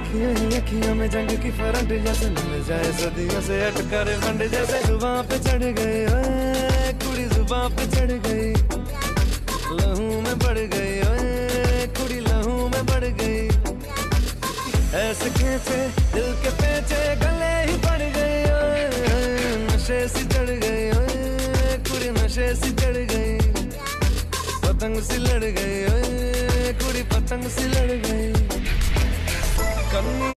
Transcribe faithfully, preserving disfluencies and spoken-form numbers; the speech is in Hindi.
यूं ही अखियों में जंग की फरंट जैसे मिल जाए सदियों से अटका रे फंड जैसे जुबां पे चढ़ गई ओए कुड़ी जुबां पे चढ़ गई लहू में बढ़ गई ओए कुड़ी लहू में बढ़ गई ऐसे खींचे दिल के पेचे गले ही पड़ गई ओए नशे सी चढ़ गई ओए कुड़ी नशे सी चढ़ गई पतंग सी लड़ गई ओए कुड़ी पतंग सी लड़ गई।